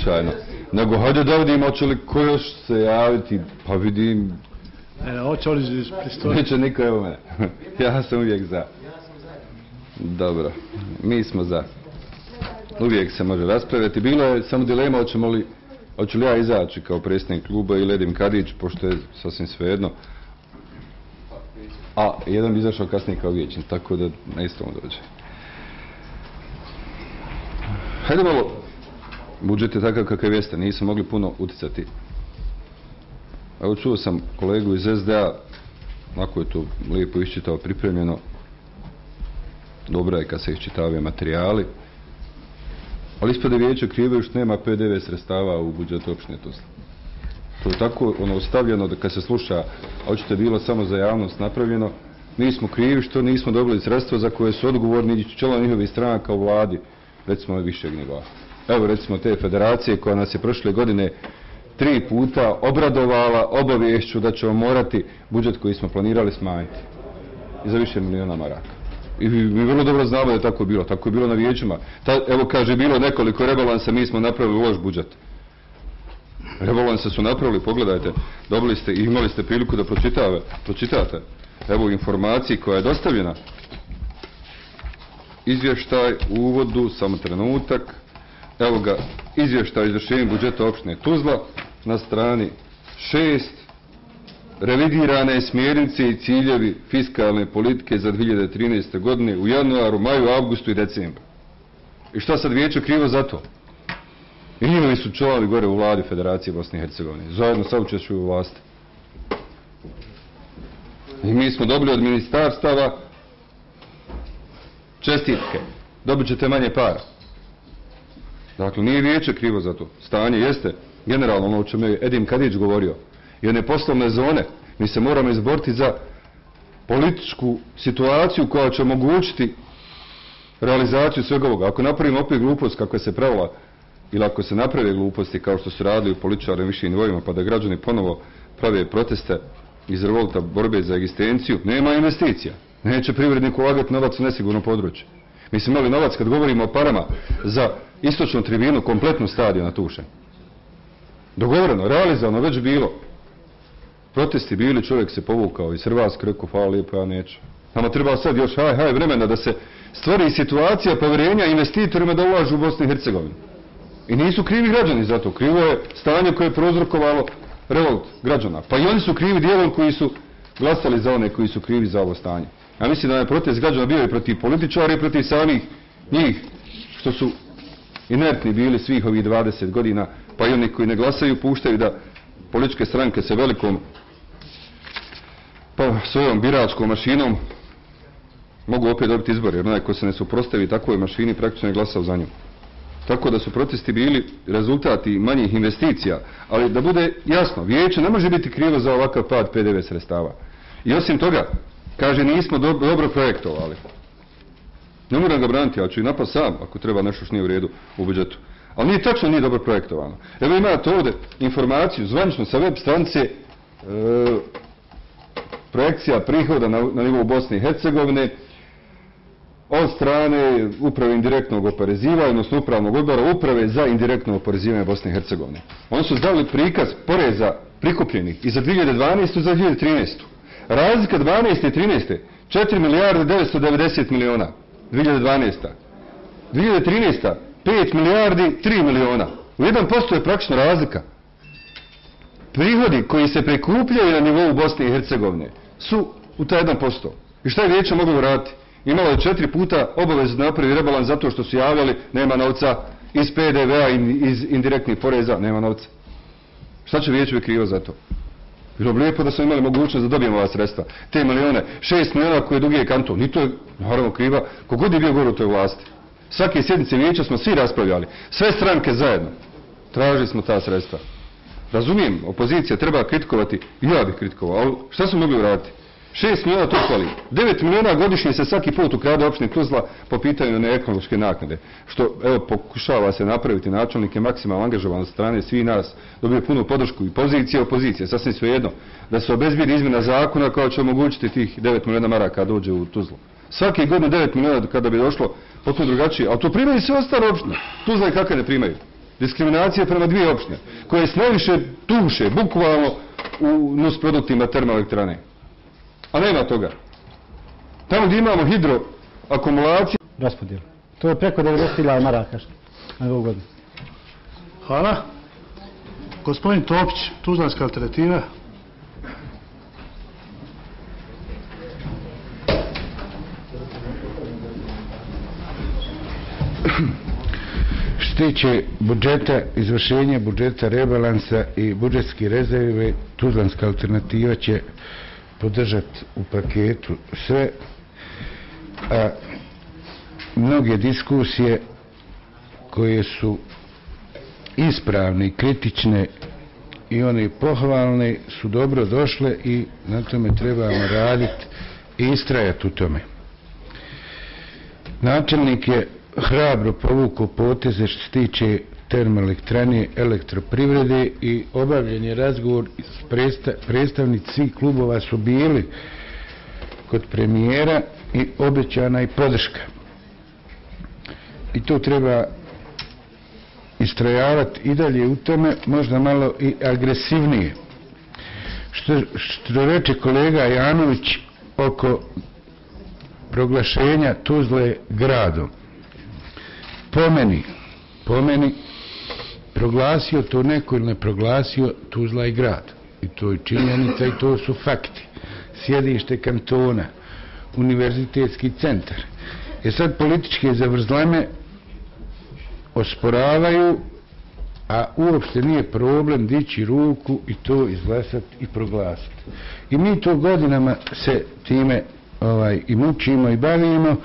slučajno. Nego hajde da vidimo hoće li ko još se javiti, pa vidim... Hoće oni pristojiti. Neće niko, evo mene. Ja sam uvijek za. Dobro, mi smo za. Uvijek se može raspravljati. Bilo je samo dilema hoću li ja izaći kao predsjednik kluba ili Edim Kadić, pošto je sasvim svejedno. A jedan bi izašao kasnije kao vijećnik, tako da na istom dođe. Hajde malo, budžet je takav kakav jeste, nisam mogli puno uticati. Evo čuo sam kolegu iz SDA, ako je to lijepo iščitao, pripremljeno. Dobro je kad se iščitavaju materijali. Ali ispade vijeće krive što nema PDV sredstava u budžetu opštine Tuzla. To je tako ostavljeno da kad se sluša, a očito je bilo samo za javnost napravljeno, mi smo krivi što nismo dobili sredstva za koje su odgovorni članovi njihovih stranaka u vladi, recimo višeg nivoa. Evo recimo te federacije koja nas je prošle godine 3 puta obradovala obaviješću da ćemo morati budžet koji smo planirali smanjiti i za više miliona maraka. I mi vrlo dobro znamo da je tako bilo na vijećima. Evo kaže, bilo nekoliko rebalansa, mi smo napravili loš budžet. Rebalanse su napravili, pogledajte, dobili ste i imali ste priliku da pročitate. Evo informaciji koja je dostavljena. Izvještaj u uvodu, samo trenutak. Evo ga, izvještaj o izvršenju budžeta opštine Tuzla na strani 6. Revidirane smjernice i ciljevi fiskalne politike za 2013. godine u januaru, maju, avgustu i decembru. I šta sad vijeće krivo za to? I njihovi su članovi gore u vladi Federacije Bosne i Hercegovine. Zajedno sa učešćuju u vlasti. I mi smo dobili od ministarstava čestitke. Dobit ćete manje para. Dakle, nije vijeće krivo za to. Stanje jeste generalno ono o čemu je Edim Kadić govorio. I one poslovne zone, mi se moramo izboriti za političku situaciju koja će omogućiti realizaciju svega ovoga. Ako napravimo opet glupost kako se pravila, ili ako se naprave gluposti kao što su radili u političarima višim nivoima, pa da građani ponovo prave proteste iz revolta borbe za egzistenciju, nema investicija. Neće privrednik ulagati novac u nesigurno područje. Mi smo imali novac, kad govorimo o parama, za istočnu tribinu, kompletnu stadiona Tušen. Dogovoreno, realizovano, već bilo. Protesti bili, čovjek se povukao iz Hrvatske, rekao, hvala lijepo, ja neću. Nama treba sad još vremena da se stvori situacija povjerenja investitorima da ulažu u Bosnu i Hercegovinu. I nisu krivi građani za to. Krivo je stanje koje je prouzrokovalo revolt građana. Pa i oni su krivi dijelom koji su glasali za one koji su krivi za ovo stanje. Ja mislim da je protest građana bio i protiv političara i protiv samih njih, što su inertni bili svih ovih 20 godina, pa i oni koji ne glasaju puštaju da političke stranke sa velikom svojom biračkom mašinom mogu opet dobiti izbor, jer onaj ko se ne suprotstavi takvoj mašini praktično je glasao za nju. Tako da su protesti bili rezultati manjih investicija, ali da bude jasno, vijeće ne može biti krivo za ovakav pad PDV sredstava. I osim toga, kaže, nismo dobro projektovali. Ne moram ga braniti, ja ću i napad sam ako treba nešto što nije u redu u budžetu. Ali nije tačno, nije dobro projektovano. Evo imate ovdje informaciju zvanično sa web stranice projekcija prihoda na nivou Bosne i Hercegovine od strane uprave indirektnog oporezivanja, odnosno upravnog odbora uprave za indirektno oporezivanje Bosne i Hercegovine. Oni su dali prikaz poreza prikupljenih i za 2012. i za 2013. Razlika 12. i 13. 4 milijarde 990 miliona. 2012. 2013. 5 milijardi 3 miliona. U 1% je praktično razlika. Prihodi koji se prikupljaju na nivou Bosne i Hercegovine su u taj 1%. I šta je vijeće moglo uraditi? Imalo je 4 puta obavezu da napravi rebalans zato što su javljali nema novca iz PDV-a i iz indirektnih poreza, nema novca. Šta će vijeće biti krivo za to? Bilo bi lijepo da smo imali mogućnost da dobijemo ova sredstva. Te milione, 6 miliona koje dugije kanton. I to je naravno kriva. Kogod je bio gore u toj vlasti. Svake sjednice vijeća smo svi raspravljali. Sve stranke zajedno. Tražili smo ta sredstva. Razumijem, opozicija treba kritikovati. I ja bih kritikovao. Ali šta smo mogli uraditi? 6 miliona to hvali. 9 miliona godišnje se svaki put ukrade opštine Tuzla po pitanju neekološke naknade. Što, evo, pokušava se napraviti, načelnik je maksimalno angažovan od strane svih nas, dobije punu podršku i pozicije i opozicije, sasvim svejedno, da se obezbijedi izmjena zakona koja će omogućiti tih 9 miliona maraka dođe u Tuzlu. Svake godine 9 miliona kada bi došlo potpuno drugačije, ali to primaju sve ostale opštine. Tuzla i kakve ne primaju. Diskriminacija prema dvije opštine, koje s najviše tuše, bukvalno, u nusproduktima termoelektrane. A nema toga. Tamo gdje imamo hidroakumulaciju... Raspodijel. To je preko 90.000 maraka na ovu godinu. Hvala. Gospodin Topić, Tuzlanska alternativa. Što se tiče budžeta, izvršenja budžeta, rebalansa i budžetske rezerve, Tuzlanska alternativa će podržati u paketu sve, a mnoge diskusije koje su ispravne i kritične i one pohvalne su dobro došle i na tome trebamo raditi i istrajati u tome. Načelnik je hrabro povukao poteze što se tiče termoelektrane, elektroprivrede i obavljen je razgovor s predstavnici svih klubova su bili kod premijera i obećana i podrška. I to treba istrajavati i dalje u tome, možda malo i agresivnije. Što reče kolega Janović oko proglašenja Tuzle gradom. Po meni, proglasio to neko ili ne proglasio, Tuzla je grad. I to je činjenica i to su fakti. Sjedište kantona, univerzitetski centar. Sad političke zavrzlame osporavaju, a uopšte nije problem dići ruku i to izglasati i proglasiti. I mi to godinama se time i mučimo i bavimo.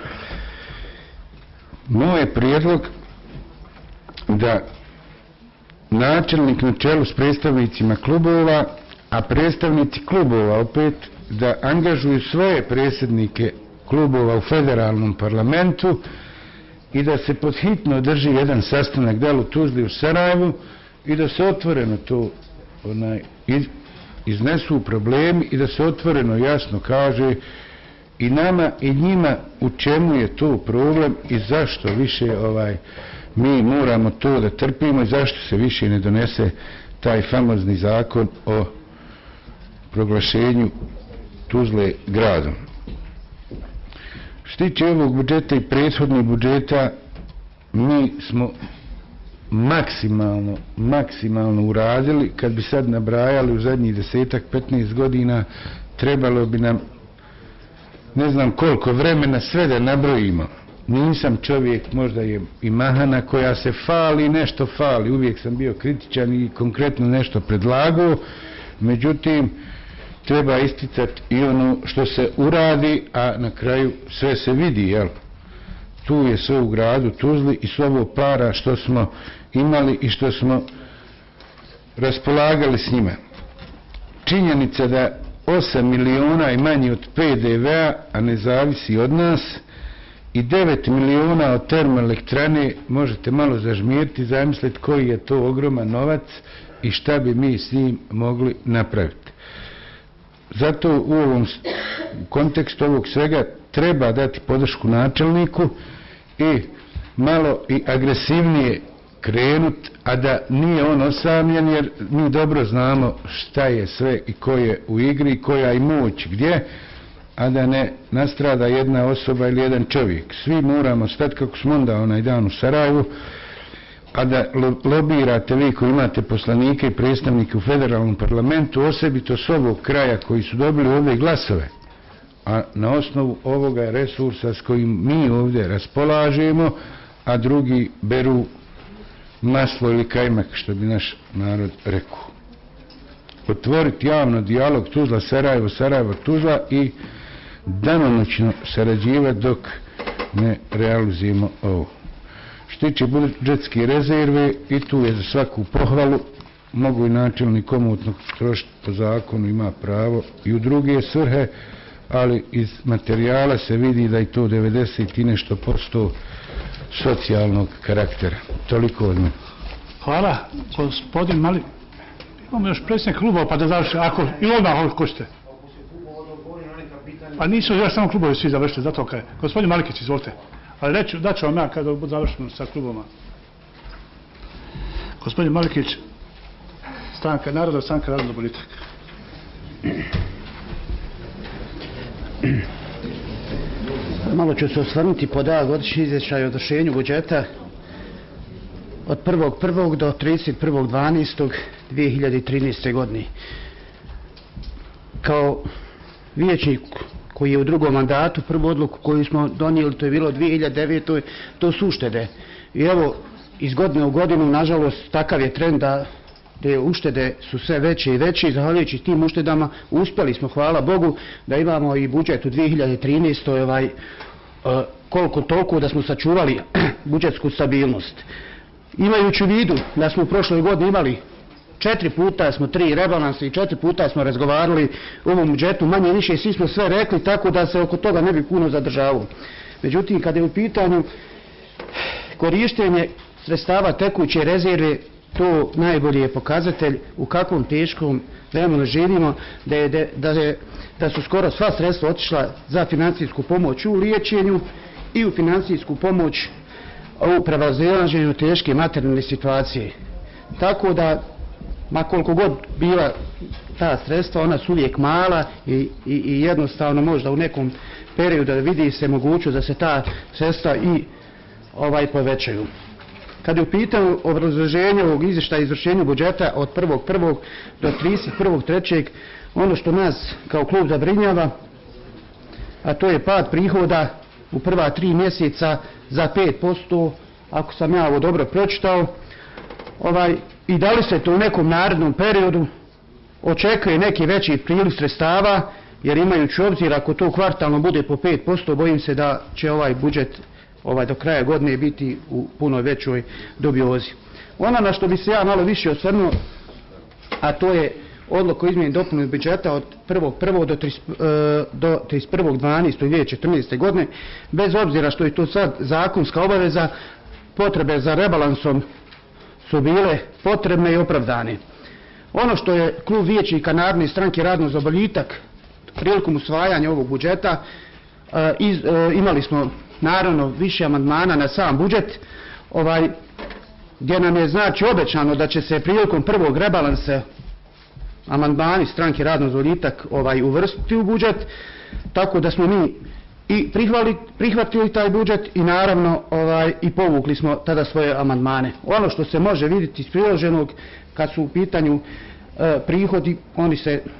Moj je prijedlog da načelnik na čelu s predstavnicima klubova, a predstavnici klubova opet da angažuju svoje predsjednike klubova u federalnom parlamentu i da se podhitno drži jedan sastanak da li u Tuzli u Sarajevu i da se otvoreno to iznesu problemi i da se otvoreno jasno kaže i nama i njima u čemu je to problem i zašto više mi moramo to da trpimo i zašto se više ne donese taj famozni zakon o proglašenju Tuzle gradom. Što tiče ovog budžeta i prethodnih budžeta, mi smo maksimalno uradili. Kad bi sad nabrajali u zadnjih 10-15 godina, trebalo bi nam ne znam koliko vremena sve da nabrojimo. Nisam čovjek, možda je i mahana koja se fali, nešto fali. Uvijek sam bio kritičan i konkretno nešto predlagao. Međutim, treba isticati i ono što se uradi, a na kraju sve se vidi, jel? Tu je sve u gradu Tuzli i sve ovo para što smo imali i što smo raspolagali s njima. Činjenica da 8 miliona i manje od PDV-a, a ne zavisi od nas, i 9 miliona od termoelektrane, možete malo zažmiriti, zamisliti koji je to ogroman novac i šta bi mi s njim mogli napraviti. Zato u ovom kontekstu ovog svega treba dati podršku načelniku i malo i agresivnije krenut, a da nije on osamljen, jer mi dobro znamo šta je sve i ko je u igri, koja je moć gdje, a da ne nastrada jedna osoba ili jedan čovjek. Svi moramo stati kako smo onda onaj dan u Sarajevu, a da lobirate vi koji imate poslanike i predstavnike u federalnom parlamentu, osobito s ovog kraja koji su dobili ovdje glasove, a na osnovu ovoga resursa s kojim mi ovdje raspolažemo, a drugi beru maslo ili kajmak, što bi naš narod rekao. Otvoriti javno dijalog Tuzla, Sarajevo, Sarajevo, Tuzla i danonoćno sarađivati dok ne realizujemo ovo. Što tiče budžetske rezerve, i tu je za svaku pohvalu, mogu i načelnik komotno trošiti po zakonu, ima pravo i u druge svrhe, ali iz materijala se vidi da je to 90 i nešto % socijalnog karaktera. Toliko od mene. Hvala, gospodin Mali. Imamo još predsjednik klubova, pa da završi, ako i odmah hoćete. Pa nisu još samo klubovi svi završili, zato kaj. Gospodin Malikić, izvolite. Ali daću vam ja kada budu završeno sa klubovima. Gospodin Malikić, Stranka naroda, Stranka narodni boljitak. Malo ću se osvrnuti po godišnji izvještaj o izvršenju budžeta od 1.1. do 31.12.2013. godine. Kao vijećnik koji je u drugom mandatu, prvu odluku koju smo donijeli, to je bilo 2009. to su uštede. I evo, iz godine u godinu, nažalost, takav je trend da te uštede su sve veće i veće i zahvaljujući tim uštedama uspjeli smo, hvala Bogu, da imamo i budžet u 2013. Koliko toliko da smo sačuvali budžetsku stabilnost. Imajući u vidu da smo u prošloj godini imali 4 puta smo 3 rebalansa i 4 puta smo razgovarali o ovom budžetu, manje više svi smo sve rekli, tako da se oko toga ne bi puno zadržavao. Međutim, kada je u pitanju korištenje sredstava tekuće rezerve, to najbolji je pokazatelj u kakvom teškom vremenu živimo, da su skoro sva sredstva otišla za financijsku pomoć u liječenju i u financijsku pomoć u prevazilaženju teške materijalne situacije. Tako da, ma koliko god bila ta sredstva, ona su uvijek mala i jednostavno možda u nekom periodu da vidi se mogućnost da se ta sredstva i povećaju. Kad je u pitanju obrazloženje ovog izvještaja izvršenju budžeta od 1.1. do 31.3. ono što nas kao klub zabrinjava, a to je pad prihoda u prva 3 mjeseca za 5%, ako sam ja ovo dobro pročitao, i da li se to u nekom narednom periodu očekuje neki veći priliv sredstava, jer imajući obzir ako to kvartalno bude po 5%, bojim se da će ovaj budžet do kraja godine biti u puno većoj dubiozi. Ono na što bi se ja malo više osvrnuo, a to je odluka o izmjeni i dopuni budžeta od 1.1. do 31.12.2014. godine, bez obzira što je to sad zakonska obaveza, potrebe za rebalansom su bile potrebne i opravdane. Ono što je klub vijećnika Narodne stranke Radno za boljitak prilikom usvajanja ovog budžeta, imali smo naravno više amandmana na sam budžet, gdje nam je znači obećano da će se prilikom prvog rebalansa amandmani stranke Radno za boljitak uvrstiti u budžet, tako da smo mi i prihvatili taj budžet i naravno i povukli smo tada svoje amandmane. Ono što se može vidjeti iz priloženog, kad su u pitanju prihodi, oni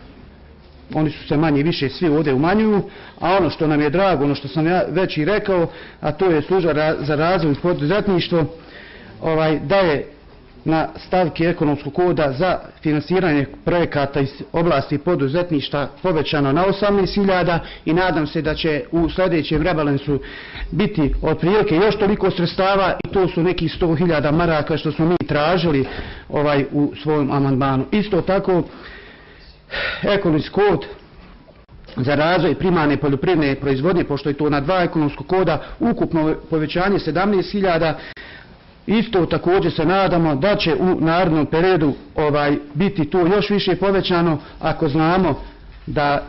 su se manje više svi ovdje umanjuju, a ono što nam je drago, ono što sam ja već i rekao, a to je služba za razvoj i poduzetništvo, da je na stavki ekonomskog koda za finansiranje projekata iz oblasti poduzetništva povećano na 18.000 i nadam se da će u sljedećem rebalansu biti otprilike još toliko sredstava i to su nekih 100.000 maraka što smo mi tražili u svojom amandmanu. Isto tako, ekonomski kod za razvoj primarne poljoprivredne proizvodnje, pošto je to na 2 ekonomskog koda, ukupno povećanje 17.000. Isto također se nadamo da će u narednom periodu biti to još više povećano, ako znamo da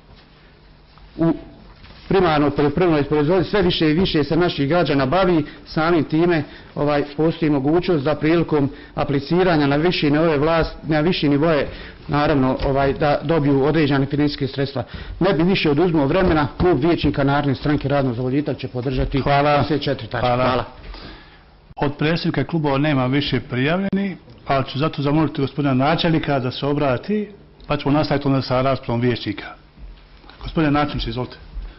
u primarnoj poljoprivrednoj proizvodnji sve više i više se naših građana bavi, samim time postoji mogućnost da prilikom apliciranja na viši nivoje naravno da dobiju određene financijske sredstva. Ne bi više oduzmao vremena, klub vijećnika Narodne stranke Radno za boljitak će podržati sve 4 tačke. Hvala. Od predsjednika klubova nema više prijavljeni, ali ću zato zamoliti gospodina načelnika da se obrati, pa ćemo nastaviti onda sa raspravom vijećnika. Gospodine načelniče, izvolite.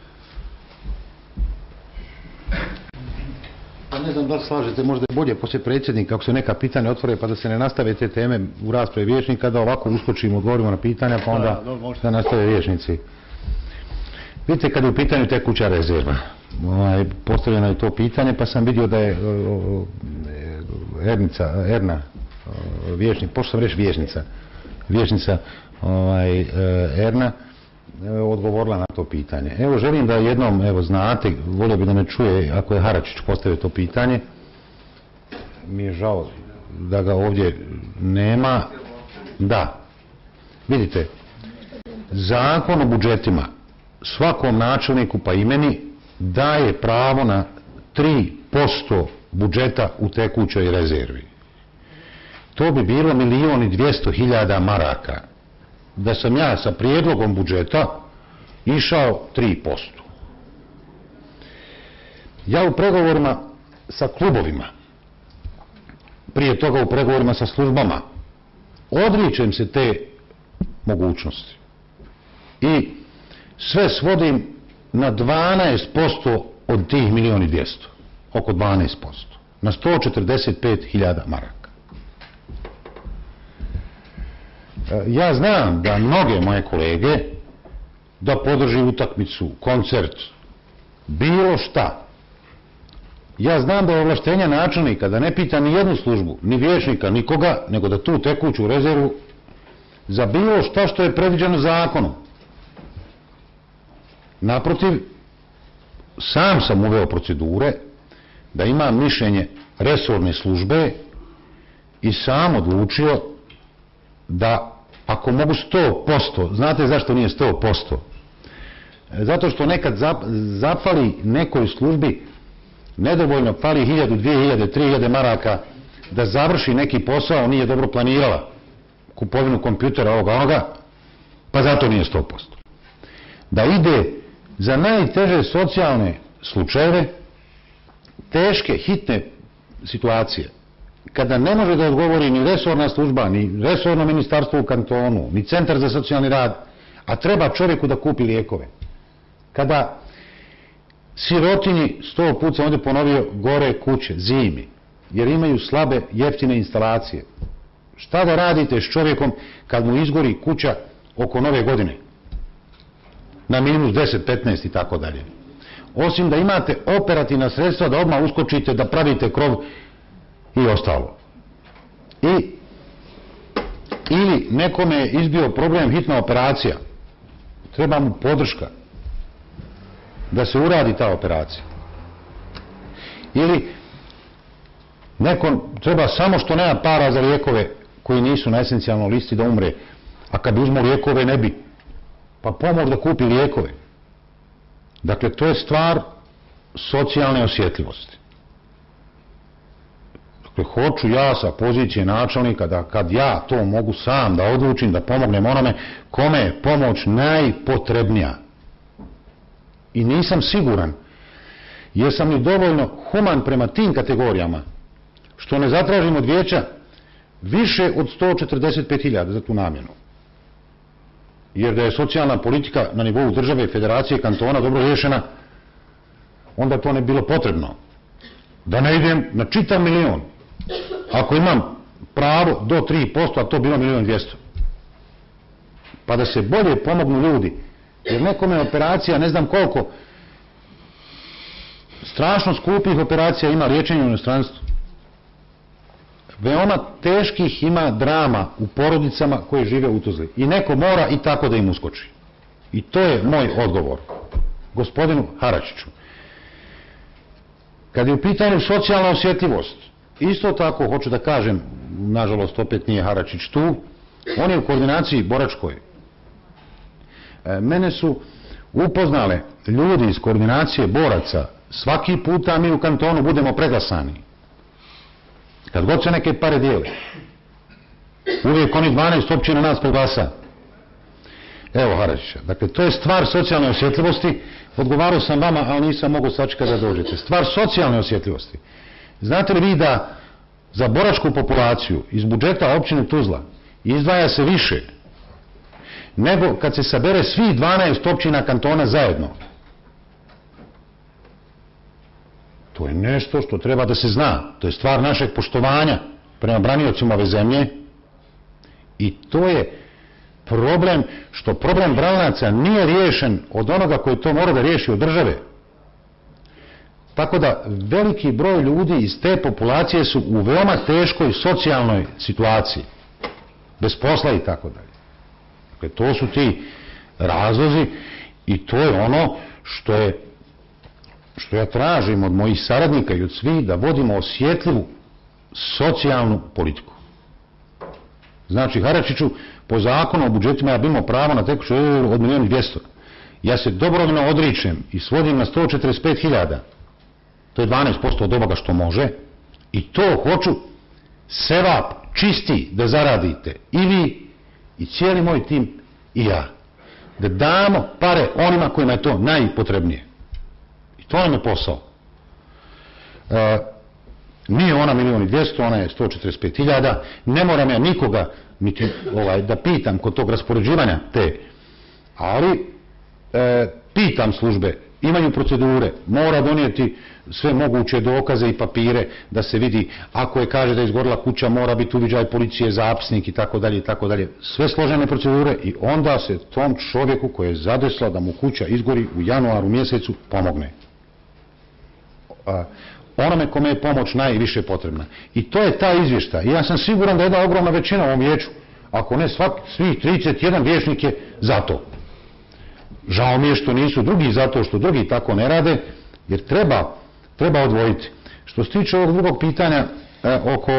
Pa ne znam da li slažete, možda je bolje poslije predsjednika, ako se neka pitanja otvore, pa da se ne nastave te teme u raspravi vijećnika, da ovako uskočimo, odgovorimo na pitanja, pa onda da nastave vijećnici. Vidite, kad je u pitanju tekuća rezerva, postavljeno je to pitanje, pa sam vidio da je Erna, vijećnik, pošto sam reći vijećnica Erna, odgovorila na to pitanje. Evo, želim da jednom, znate, volio bi da me čuje, ako je Haračić postavio to pitanje, mi je žao da ga ovdje nema. Da, vidite, Zakon o budžetima svakom načelniku pa i meni daje pravo na 3% budžeta u tekućoj rezervi. to bi bilo 1.200.000 maraka. Da sam ja sa prijedlogom budžeta išao 3%. Ja u pregovorima sa klubovima, prije toga u pregovorima sa službama, odričem se te mogućnosti. I sve svodim na 12% od tih 1.200.000, oko 12%, na 145.000 maraka. Ja znam da mnoge moje kolege da podrži utakmicu, koncert, bilo šta. Ja znam da je ovlaštenja načelnika da ne pita ni jednu službu, ni vijećnika, nikoga, nego da tu tekuću rezervu za bilo šta što je predviđeno zakonom. Naprotiv, sam sam uveo procedure da imam mišljenje resorne službe i sam odlučio da ako mogu 100%, znate zašto nije 100%? Zato što nekad zapali nekoj službi nedovoljno, fali 1.000, 2.000, 3.000 maraka da završi neki posao, nije dobro planirala kupovinu kompjutera ovoga, pa zato nije 100%. Da ide za najteže socijalne slučajeve, teške, hitne situacije, kada ne može da odgovori ni resorna služba, ni resorno ministarstvo u kantonu, ni centar za socijalni rad, a treba čovjeku da kupi lijekove. Kada sirotinji, 100 puta sam ovdje ponovio, gore kuće, zimi, jer imaju slabe, jeftine instalacije. Šta da radite s čovjekom kad mu izgori kuća oko nove godine? Na minus 10, 15 i tako dalje. Osim da imate operativna sredstva da odmah uskočite, da pravite krov i ostalo. Ili nekome je izbio problem, hitna operacija, treba mu podrška da se uradi ta operacija. Ili nekom treba samo što nema para za lijekove koji nisu na esencijalnoj listi da umre, a kad uzmu lijekove ne bi, pa pomoć da kupi lijekove. Dakle, to je stvar socijalne osjetljivosti. Dakle, hoću ja sa pozicije načelnika da kad ja to mogu sam da odlučim, da pomognem onome kome je pomoć najpotrebnija. I nisam siguran, jer sam li dovoljno human prema tim kategorijama, što ne zatražim od vijeća više od 145.000 za tu namjenu. Jer da je socijalna politika na nivou države, federacije, kantona dobro riješena, onda to ne bi bilo potrebno. Da ne idem na čitav milion, ako imam pravo do 3%, a to bilo 1.200.000. Pa da se bolje pomognu ljudi, jer nekome operacija, ne znam koliko, strašno skupih operacija ima liječenje u inostranstvu. Veoma teških ima drama u porodicama koje žive u Tuzli. I neko mora i tako da im uskoči. I to je moj odgovor gospodinu Haračiću. Kad je u pitanju socijalna osjetljivost, isto tako hoću da kažem, nažalost opet nije Haračić tu, on je u koordinaciji boračkoj. Mene su upoznale ljudi iz koordinacije boraca, svaki puta mi u kantonu budemo preglasani. Kad god se neke pare dijele, uvijek oni 12 općina nas preglasa. Evo Haračića, dakle to je stvar socijalne osjetljivosti, odgovarao sam vama, ali nisam mogao sačekati da dođete. Stvar socijalne osjetljivosti. Znate li vi da za boračku populaciju iz budžeta općine Tuzla izdvaja se više nego kad se sabere svi 12 općina kantona zajedno? To je nešto što treba da se zna. To je stvar našeg poštovanja prema braniocima ove zemlje i to je problem što problem branaca nije riješen od onoga koji to mora da riješi od države. Tako da veliki broj ljudi iz te populacije su u veoma teškoj socijalnoj situaciji, bez posla i tako dalje. Dakle, to su ti razlozi i to je ono što ja tražim od mojih saradnika i od svih da vodimo osjetljivu socijalnu politiku. Znači, Haračiću, po zakonu o budžetima ja bi imao pravo na tekuću od 1.200.000. Ja se dobrovoljno odričem i svodim na 145.000. To je 12% od ovoga što može. I to hoću sevap čisti da zaradite i vi i cijeli moj tim i ja. Da damo pare onima kojima je to najpotrebnije. I to nam je posao. Nije ona 1.200.000, ona je 145.000. Ne moram ja nikoga niti, da pitam kod tog raspoređivanja te. Ali pitam službe, imaju procedure, mora donijeti sve moguće dokaze i papire da se vidi, ako je kaže da je izgorila kuća, mora biti uviđaj policije, zapisnik i tako dalje i tako dalje. Sve složene procedure i onda se tom čovjeku koji je zadesla da mu kuća izgori u januaru mjesecu pomogne. Onome kome je pomoć najviše potrebna. I to je ta izvještaj. I ja sam siguran da je jedna ogromna većina u ovom vijeću, ako ne svih 31 vijećnik je za to. Žao mi je što nisu drugi zato što drugi tako ne rade, jer treba odvojiti. Što se tiče ovog drugog pitanja oko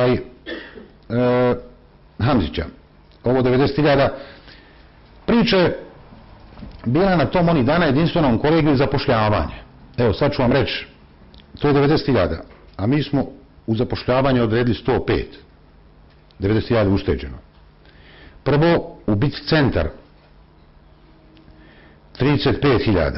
Hamzića, ovo 90.000, priča je bila na tom onih dana jedinstvenom kolegiju zapošljavanje. Evo sad ću vam reći, to je 90.000, a mi smo u zapošljavanje odredili 105. 90.000 ušteđeno. Prvo, u BIT centar 35.000.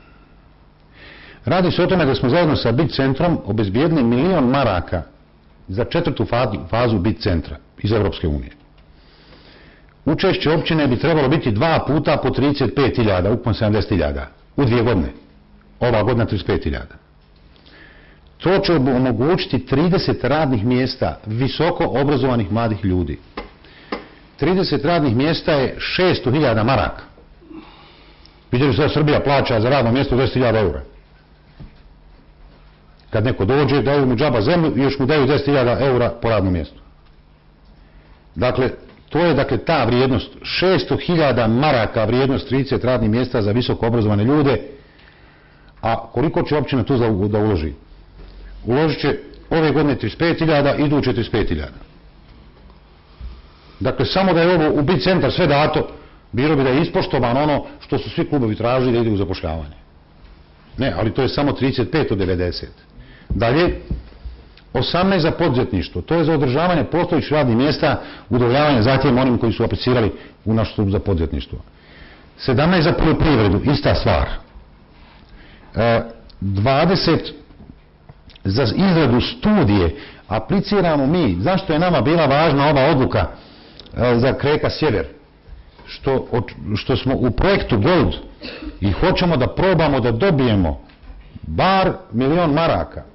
Radi se o tome da smo zajedno sa BIT centrom obezbijedili 1 milion maraka za 4. fazu BIT centra iz Europske unije. Učešće općine bi trebalo biti 2 puta po 35.000, ukupno 70.000 u 2 godine. Ova godina 35.000. To će omogućiti 30 radnih mjesta visoko obrazovanih mladih ljudi. 30 radnih mjesta je 600.000 maraka. Vidjeli se da Srbija plaća za radno mjesto 10.000 eura. Kad neko dođe, daju mu džaba zemlju i još mu daju 10.000 eura po radnom mjestu. Dakle, to je ta vrijednost, 600.000 maraka vrijednost 30 radnih mjesta za visoko obrazovane ljude, a koliko će općina tu da uloži? Uložit će ove godine 35.000, iduće 35.000. Dakle, samo da je ovo u BIT centar sve dato, bilo bi da je ispoštovano ono što su svi klubovi tražili da ide u zapošljavanje. Ne, ali to je samo 35 od 90. Dalje, 18 za poduzetništvo, to je za održavanje postojećih radnih mjesta, udovoljavanje zahtjevima onim koji su aplicirali u naš klub za poduzetništvo. 17 za poljoprivredu, ista stvar. 20 za izradu studije, apliciramo mi, zašto je nama bila važna ova odluka za Kreka Sjever, što smo u projektu Gold i hoćemo da probamo da dobijemo bar 1 milion maraka.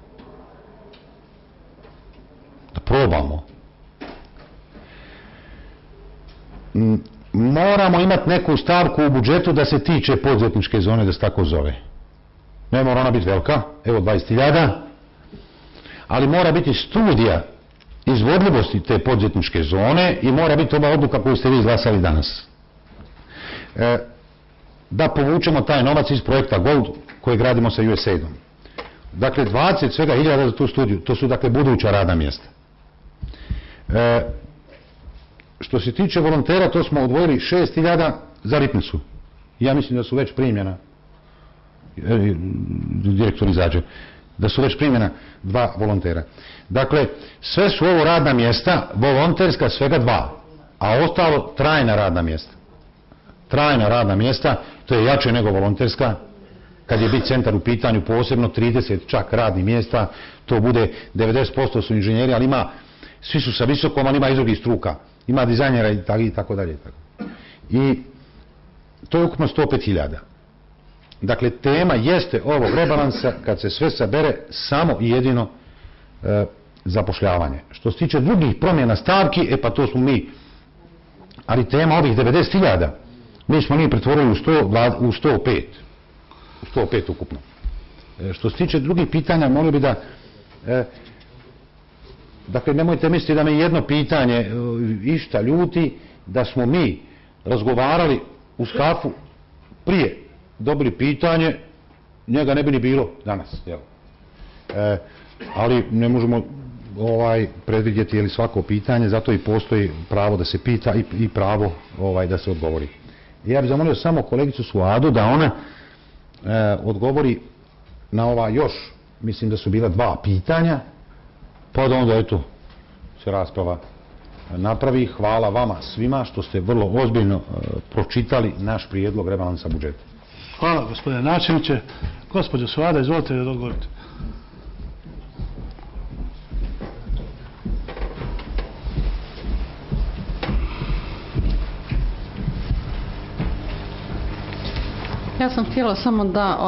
Da probamo. Moramo imati neku stavku u budžetu da se tiče poduzetničke zone, da se tako zove. Ne mora ona biti velika, evo 20.000, ali mora biti studija izvodljivosti te poduzetničke zone i mora biti ova odluka koju ste vi izglasali danas. Da povučemo taj novac iz projekta Gold koji gradimo sa USAID-om. Dakle, 20 svega 1000 za tu studiju, to su dakle buduća radna mjesta. Što se tiče volontera, to smo odvojili 6.000 za Ripnicu. Ja mislim da su već primljena, direktor izađe, da su već primljena 2 volontera. Dakle, sve su ovo radna mjesta, volonterska svega 2, a ostalo trajna radna mjesta. Trajna radna mjesta, to je jače nego volonterska, kad je BIT centar u pitanju posebno 30 čak radnih mjesta, to bude 90% su inženjeri, ali svi su sa visokom, ali ima iz drugih struka, ima dizajnjera i tako dalje. I to je ukupno 105.000. Dakle, tema jeste ovog rebalansa, kad se sve sabere, samo i jedino zapošljavanje. Što se tiče drugih promjena stavki, pa to smo mi, ali tema ovih 90.000, mi smo njih pretvorili u 105. U 105 ukupno. Što se tiče drugih pitanja, molio bi da, dakle, nemojte misliti da me jedno pitanje išta ljuti, da smo mi razgovarali u kafu prije, dobili pitanje, njega ne bi ni bilo danas. Ali ne možemo predvidjeti je li svako pitanje, zato i postoji pravo da se pita i pravo da se odgovori. Ja bih zamolio samo kolegicu Suadu da ona odgovori na ova još, mislim da su bila 2 pitanja, pa da onda eto se rasprava napravi. Hvala vama svima što ste vrlo ozbiljno pročitali naš prijedlog rebalansa budžeta. Hvala gospodine načelniče. Gospođo Suada, izvolite da odgovorite. Ja sam htjela samo da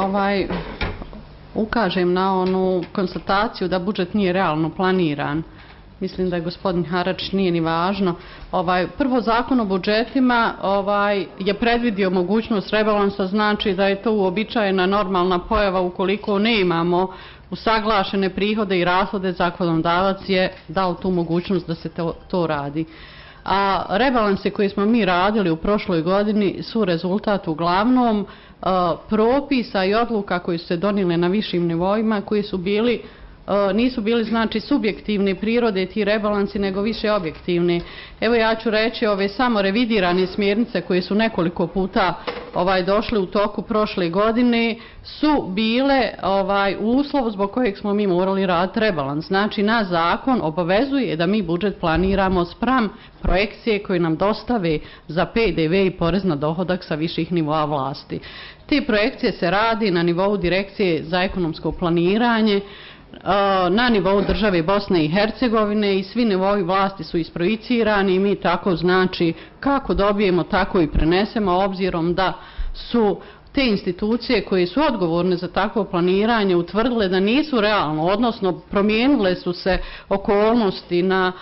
ukažem na onu konstataciju da budžet nije realno planiran. Mislim da je gospodin Harač nije ni važno. Prvo, zakon o budžetima je predvidio mogućnost rebalansa, znači da je to uobičajena normalna pojava ukoliko ne imamo usaglašene prihode i rashode, zakonodavac je dao tu mogućnost da se to radi. A rebalanse koje smo mi radili u prošloj godini su rezultat uglavnom propisa i odluka koji su se donijele na višim nivoima, koji su bili nisu bili znači subjektivne prirode ti rebalansi, nego više objektivni. Evo ja ću reći ove samo revidirane smjernice koje su nekoliko puta došle u toku prošle godine su bile uslov zbog kojeg smo mi morali raditi rebalans. Znači naš zakon obavezuje da mi budžet planiramo spram projekcije koje nam dostave za PDV i porez na dohodak sa viših nivoa vlasti. Te projekcije se radi na nivou Direkcije za ekonomsko planiranje, na nivou države Bosne i Hercegovine i svi nivoi vlasti su isprojicirani i mi tako znači kako dobijemo tako i prenesemo, obzirom da su te institucije koje su odgovorne za takvo planiranje utvrdile da nisu realno, odnosno promijenile su se okolnosti na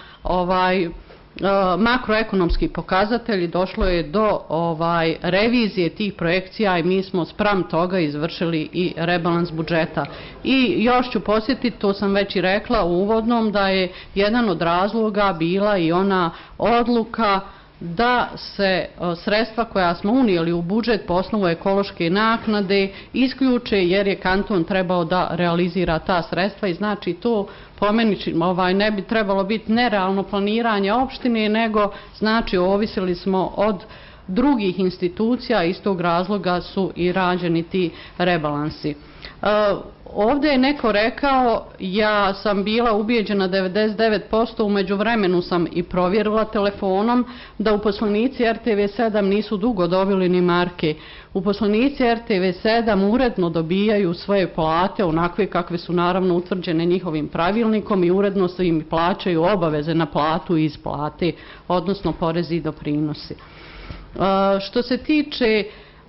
makroekonomski pokazatelji, došlo je do revizije tih projekcija i mi smo spram toga izvršili i rebalans budžeta. I još ću posjetiti, to sam već i rekla u uvodnom, da je jedan od razloga bila i ona odluka da se sredstva koja smo unijeli u budžet po osnovu ekološke naknade isključe jer je kanton trebao da realizira ta sredstva i znači to po meni ne bi trebalo biti nerealno planiranje opštine, nego znači ovisili smo od drugih institucija, iz tog razloga su i rađeni ti rebalansi. Ovdje je neko rekao, ja sam bila ubijeđena 99%, u međuvremenu sam i provjerila telefonom da uposlenici RTV7 nisu dugo dobili ni marke. Uposlenici RTV7 uredno dobijaju svoje plate, onakve kakve su naravno utvrđene njihovim pravilnikom i uredno se im plaćaju obaveze na platu i isplate, odnosno porezi i doprinosi. Što se tiče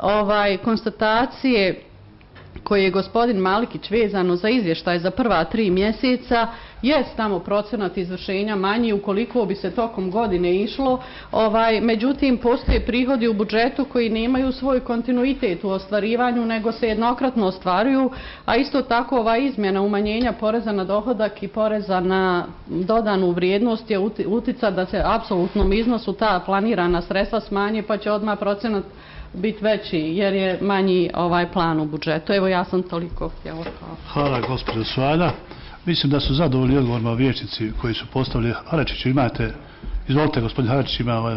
konstatacije koje je gospodin Malikić vezano za izvještaj za prva 3 mjeseca, jest tamo procenat izvršenja manji ukoliko bi se tokom godine išlo, međutim postoje prihodi u budžetu koji nemaju svoj kontinuitet u ostvarivanju, nego se jednokratno ostvaruju, a isto tako ova izmjena umanjenja poreza na dohodak i poreza na dodanu vrijednost je utica da se apsolutnom iznosu ta planirana sredstva smanje, pa će odmah procenat biti veći jer je manji plan u budžetu. Evo ja sam toliko htjela. Hvala gospođo Suada. Mislim da su zadovoljni odgovorima vijećnici koji su postavili. Haračiću imate, izvolite gospodin Haračić ima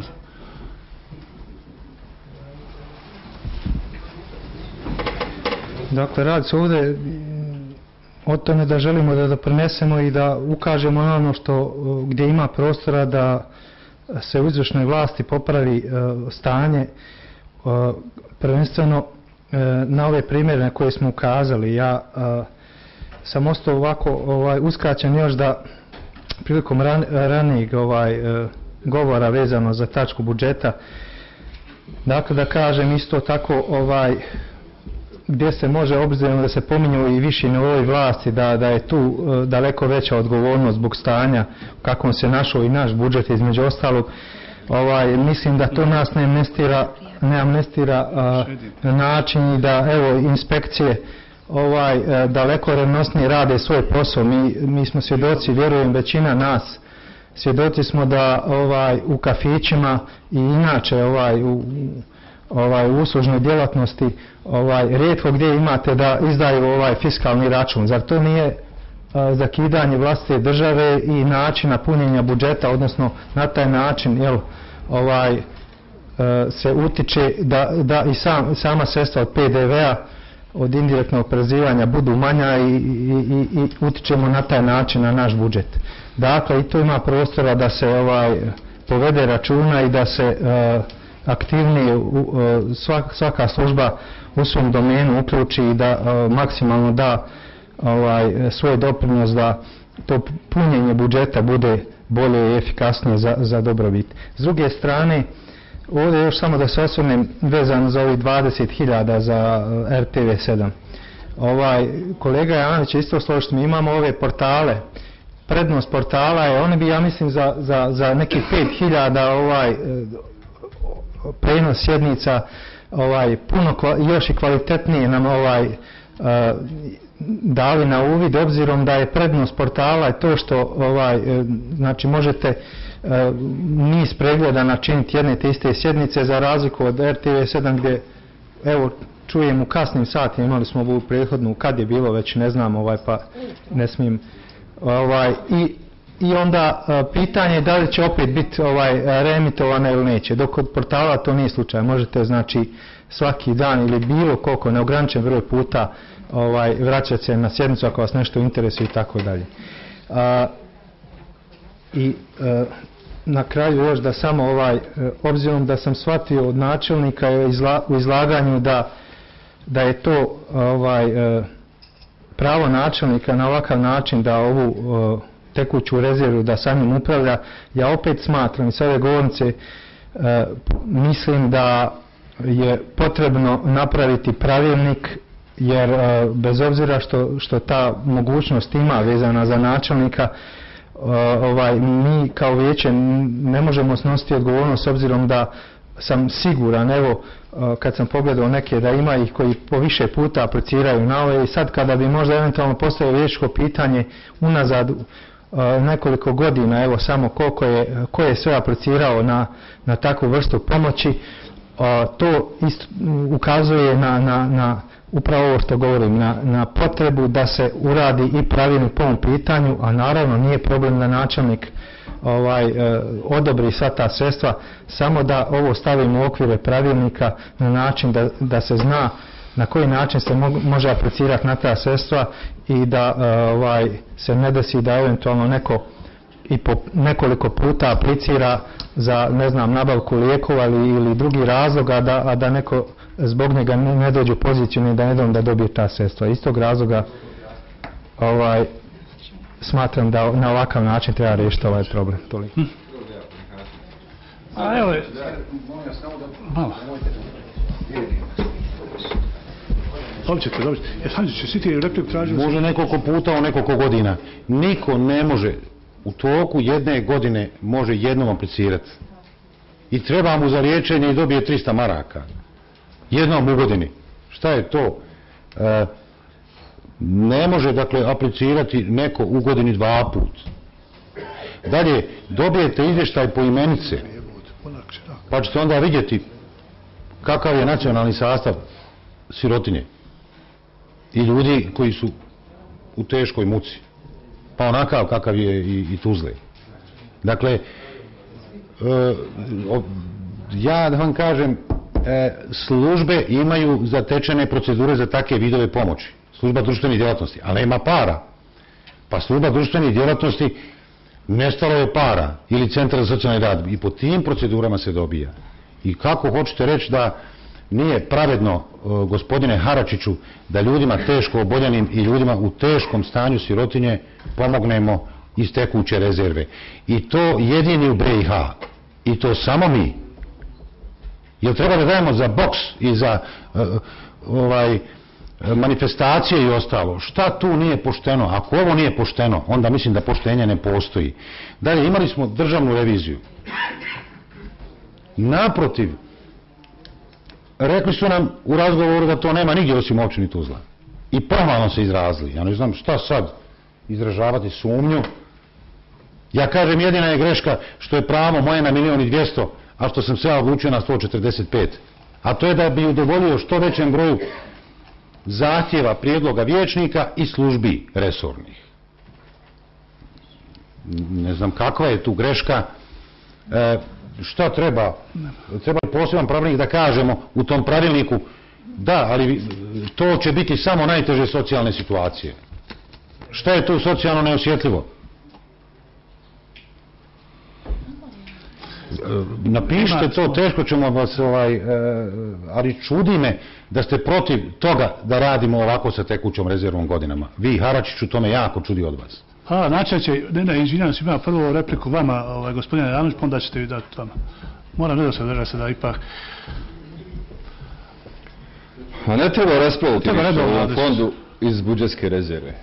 Dakle, radi se ovdje o tome da želimo da doprinesemo i da ukažemo na ono gdje ima prostora da se u izvršnoj vlasti popravi stanje, prvenstveno na ove primjere na koje smo ukazali. Ja sam ostao ovako uskraćen još da prilikom ranijeg govora vezano za tačku budžeta, dakle da kažem isto tako gdje se može, obzirom da se pominju i viši nivoi vlasti, da je tu daleko veća odgovornost zbog stanja u kakvom se našao i naš budžet, između ostalog. Mislim da to nas ne amnestira na način da evo inspekcije daleko revnosnije rade svoj posao. Mi smo svjedoci, vjerujem većina nas, svjedoci smo da u kafićima i inače u uslužnoj djelatnosti rijetko gdje imate da izdaju fiskalni račun. Zar to nije zakidanje vlastite države i načina punjenja budžeta, odnosno na taj način se utiče da i sama sredstva od PDV-a, od indirektnog oporezivanja budu manja i utičemo na taj način na naš budžet. Dakle, i tu ima prostora da se povede računa i da se aktivnije svaka služba u svom domenu uključi i da maksimalno da svoj doprinos da to punjenje budžeta bude bolje i efikasnije za dobrobit. S druge strane, ovdje još samo da se osvrnem vezano za ovih 20.000 za RTV7. Kolega Janić je isto složiti, mi imamo ove portale. Prednost portala je, oni bi, ja mislim, za nekih 5.000 prenos sjednica puno još i kvalitetnije nam dali na uvid, obzirom da je prednost portala je to što znači možete niz pregleda načiniti jedne te iste sjednice, za razliku od RTV7 gdje, evo, čujem u kasnim satima, imali smo ovu prethodnu, kad je bilo već ne znam, pa ne smijem, i onda pitanje je da li će opet biti reemitovana ili neće, dok kod portala to nije slučaj, možete znači svaki dan ili bilo koliko neograničen broj puta vraćati se na sjednicu ako vas nešto interesuje i tako dalje. I na kraju još da samo obzirom da sam shvatio od načelnika u izlaganju da je to pravo načelnika na ovakav način da ovu tekuću rezervu da sa njim upravlja, ja opet smatram i s ove govornice mislim da je potrebno napraviti pravilnik, jer bez obzira što ta mogućnost ima vezana za načelnika, mi kao vijeće ne možemo snositi odgovornost, s obzirom da sam siguran, evo kad sam pogledao neke da ima ih koji po više puta apliciraju na ove, i sad kada bi možda eventualno postavio vijećko pitanje unazad nekoliko godina, evo samo ko je sve aplicirao na takvu vrstu pomoći, to isto ukazuje na upravo ovo što govorim, na potrebu da se uradi i pravilnik po ovom pitanju, a naravno nije problem da načelnik odobri sva ta sredstva, samo da ovo stavimo u okvire pravilnika na način da se zna na koji način se može aplicirati na ta sredstva i da se ne desi da eventualno neko i po nekoliko puta aplicira za, ne znam, nabavku lijekova ili drugi razloga, a da neko zbog njega ne dođe u poziciju ni da dobije ta sredstva. Iz tog razloga smatram da na ovakav način treba riješiti ovaj problem. Toliko. A evo je. Malo. Dobćete. Sanđić, si ti repliku tražio? Može nekoliko puta u nekoliko godina. Niko ne može u toku jedne godine može jednom aplicirati. I treba mu za liječenje i dobije 300 maraka. Jednom u godini. Šta je to? Ne može, dakle, aplicirati neko u godini 2 put. Dalje, dobijete izvještaj po imenice, pa ćete onda vidjeti kakav je nacionalni sastav sirotinje i ljudi koji su u teškoj muci, pa onakav kakav je i Tuzle. Dakle, ja da vam kažem, službe imaju zatečene procedure za takve vidove pomoći. Služba društvenih djelatnosti, ali nema para. Pa služba društvenih djelatnosti nestalo je para, ili centar za socijalni rad, i po tim procedurama se dobija. I kako hoćete reći da nije pravedno, gospodine Haračiću, da ljudima teško oboljenim i ljudima u teškom stanju sirotinje pomognemo iz tekuće rezerve. I to jedini u BiH. I to samo mi. Jer treba da dajemo za boks i za manifestacije i ostalo. Šta tu nije pošteno? Ako ovo nije pošteno, onda mislim da poštenje ne postoji. Dalje, imali smo državnu reviziju. Naprotiv, rekli su nam u razgovoru da to nema nigdje osim općini Tuzla. I pohvalno se izrazili. Ja ne znam šta sad izražavati sumnju. Ja kažem, jedina je greška što je pravo moje na 1.200.000, a što sam se ja odlučio na 145. A to je da bi udovoljio što većem broju zahtjeva, prijedloga vijećnika i službi resornih. Ne znam kakva je tu greška. Šta treba? Treba poseban pravilnik da kažemo u tom pravilniku, da, ali to će biti samo najteže socijalne situacije. Šta je tu socijalno neosjetljivo? napišite to, teško ćemo vas, ali čudi me da ste protiv toga da radimo ovako sa tekućom rezervom godinama. Vi, Haračiću, to me jako čudi od vas. Načelniče, izvinjavam se, ima prvo repliku vama, gospodine Janović, pa onda ćete vi dati vama. Moram redoslijed da ipak... A ne treba raspraviti o fondu iz budžetske rezerve.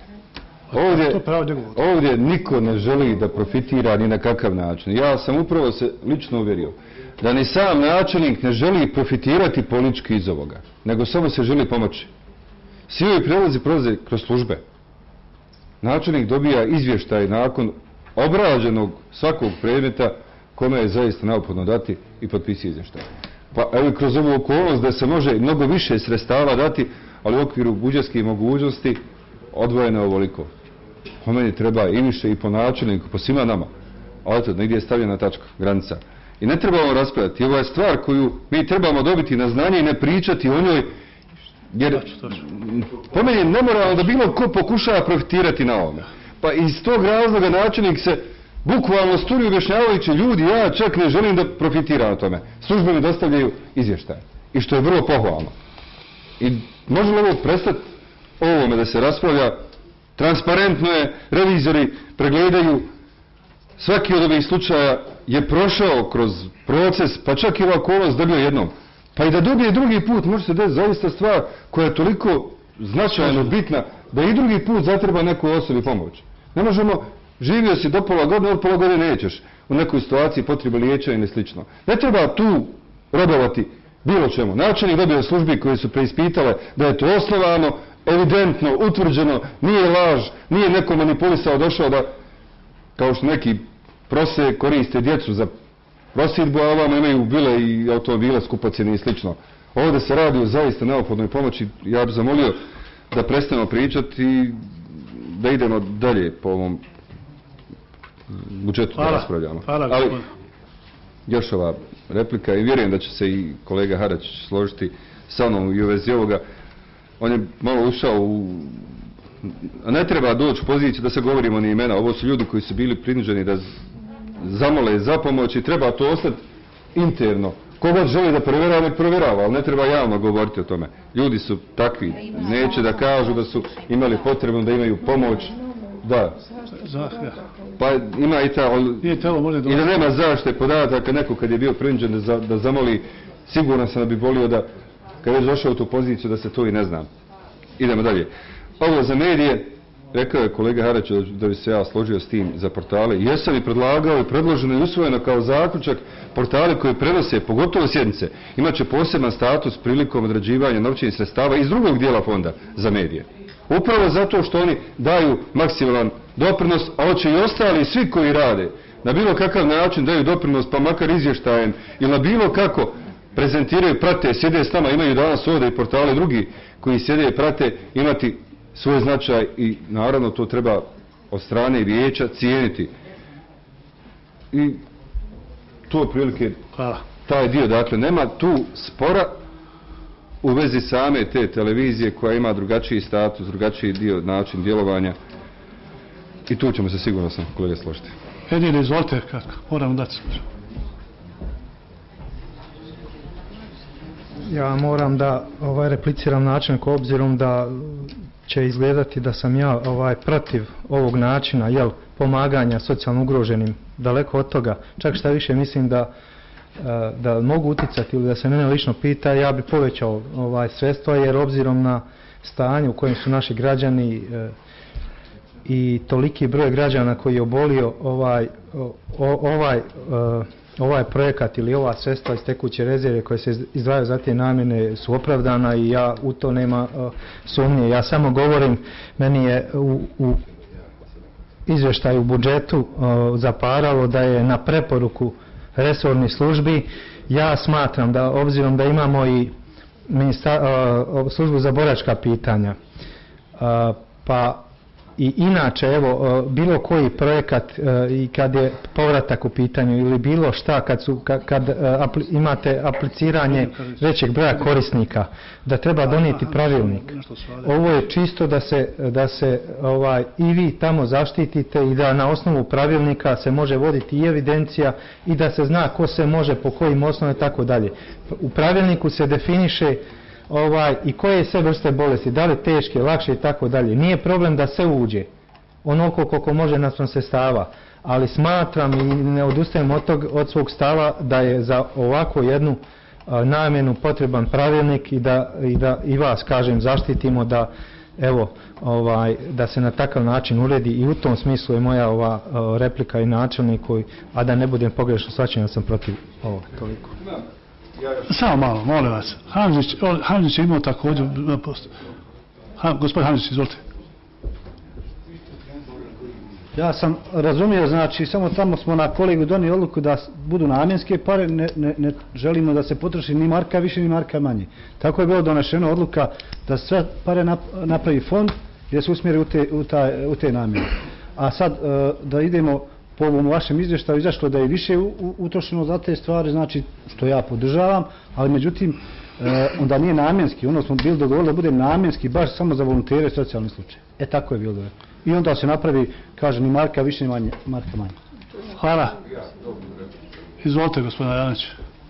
Ovdje niko ne želi da profitira ni na kakav način. Ja sam upravo se lično uvjerio da ni sam načelnik ne želi profitirati politički iz ovoga, nego samo se želi pomoći. Svi ovi prelazi prolaze kroz službe. Načelnik dobija izvještaj nakon obrađenog svakog predmeta kome je zaista neophodno dati i potpisati izvještaj. Pa evo kroz ovu okolnost da se može mnogo više sredstava dati, ali u okviru budžetskih mogućnosti odvojeno je ovoliko. Po meni treba i više i po načelniku, po svima nama. Ali eto, negdje je stavljena tačka, granica. I ne trebamo raspravljati. Ovo je stvar koju mi trebamo dobiti na znanje i ne pričati o njoj, jer po meni je nemoralno da bilo ko pokušava profitirati na ovome. Pa iz tog razloga načelnik se bukvalno sturi objašnjavajući ljudi, ja čak ne želim da profitiram na tome. Službe mi dostavljaju izvještaj. I što je vrlo pohvalno. I može li ovo prestati ovome da se raspravlja? Transparentno je, revizori pregledaju, svaki od ovih slučaja je prošao kroz proces, pa čak i ova okolnost dobio jednom. Pa i da dobije drugi put, može se desiti zaista stvar koja je toliko značajno bitna, da i drugi put zatreba nekoj osobi pomoć. Ne možemo, živio si do pola godine, od pola godine nećeš u nekoj situaciji potrebe liječenja ili slično. Ne treba tu robovati bilo čemu. Načelnik dobio službi koje su preispitale da je to osnovano, evidentno, utvrđeno, nije laž, nije neko manipulisao, došao da, kao što neki prose koriste djecu za prosjedbu, a ovamo imaju vile i automobile skupocjene i slično. Ovdje se radi o zaista neophodnoj pomoći. Ja bih zamolio da prestanemo pričati i da idemo dalje po ovom budžetu da raspravljamo. Ali još ova replika i vjerujem da će se i kolega Haračić složiti sa mnom i u vezi ovoga. On je malo ušao u... Ne treba doći u poziciju da se govorimo ni imena. Ovo su ljudi koji su bili prinuđeni da zamole za pomoć i treba to ostati interno. Kogod želi da provjerava, ne provjerava, ali ne treba javno govoriti o tome. Ljudi su takvi, neće da kažu da su imali potrebno da imaju pomoć. Da. Pa ima i ta... I da nema zaštite podataka, neko kad je bio prinuđen da zamoli, siguran sam da bi volio da kad je došao u tu poziciju da se to i ne zna. Idemo dalje. Ovo za medije, rekao je kolega Harač da bi se ja složio s tim za portale. Jesam i predlagao i predloženo i usvojeno kao zaključak portale koji prenose, pogotovo sjednice, imat će poseban status prilikom određivanja novčanih sredstava iz drugog dijela fonda za medije. Upravo zato što oni daju maksimalan doprinos, a hoće i ostali svi koji rade na bilo kakav način daju doprinos, pa makar izvještajem ili na bilo kako prezentiraju, prate, sjede s nama, imaju danas ovdje i portale drugi koji sjede i prate, imati svoj značaj i naravno to treba od strane vijeća cijeniti. I to je prilike taj dio, dakle nema tu spora u vezi same te televizije koja ima drugačiji status, drugačiji dio, način djelovanja i tu ćemo se sigurno sam kolega složiti. Edine, izvolite, kratko, moram dati službu. Ja moram da repliciram načelniku obzirom da će izgledati da sam ja protiv ovog načina pomaganja socijalno ugroženim, daleko od toga. Čak šta više mislim da mogu uticati ili da se mene lično pita, ja bi povećao sredstva jer obzirom na stanje u kojem su naši građani i toliki broj građana koji je obolio ovaj projekat ili ova sredstva iz tekuće rezerve koje se izdvajaju za te namjene su opravdana i ja u to nema sumnje. Ja samo govorim, meni je u izvještaju u budžetu zaparalo da je na preporuku resornih službi. Ja smatram da obzirom da imamo i službu za boračka pitanja, pa I inače, evo, bilo koji projekat i kad je povratak u pitanju ili bilo šta, kad imate apliciranje većeg broja korisnika, da treba donijeti pravilnik. Ovo je čisto da se i vi tamo zaštitite i da na osnovu pravilnika se može voditi i evidencija i da se zna ko se može, po kojim osnovama i tako dalje. U pravilniku se definiše i koje sve vrste bolesti, da li teške, lakše i tako dalje. Nije problem da se uđe onoliko koliko može naspram sredstava, ali smatram i ne odustajem od svog stava da je za ovako jednu namjenu potreban pravilnik i da i vas, kažem, zaštitimo da da se na takav način uredi i u tom smislu je moja ova replika i načelniku, a da ne budem pogrešno shvaćen, da sam protiv ovoga. Toliko. Samo malo, molim vas. Hamzić je imao također post. Gospodin Hamzić, izvolite. Ja sam razumio, znači samo tamo smo na kolegu donijeli odluku da budu namjenske pare, ne želimo da se potroši ni marka više ni marka manje. Tako je bilo donešena odluka da sve pare napravi fond i da se usmjeri u te namjene. A sad da idemo po ovom vašem izvještaju, izašlo da je više utrošeno za te stvari, znači što ja podržavam, ali međutim onda nije namjenski, ono smo bili dogovorili da bude namjenski baš samo za volontere i socijalni slučaj. Tako je bilo dogovoreno. I onda se napravi, kaže, ni marka više ni marka manje. Hvala. Izvolite, gospodine Janić.